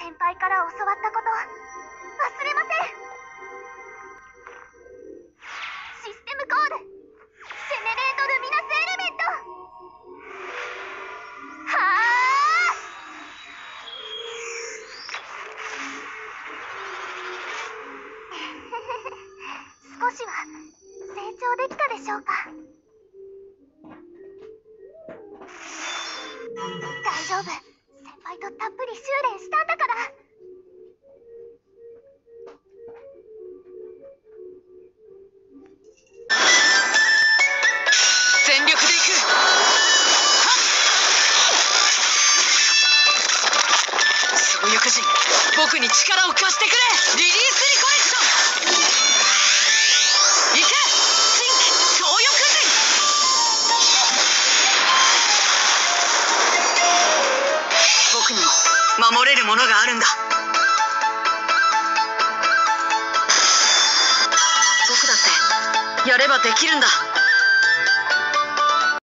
先輩から教わったこと忘れません。システムコールジェネレートルミナスエレメント。はあ、少しは成長できたでしょうか。大丈夫、先輩とたっぷり修練したんだから。 全力でいく。そういう個人、僕に力を貸してくれ。リリースリコレクション。行け、シンク東翼人。僕にも守れるものがあるんだ。僕だってやればできるんだ。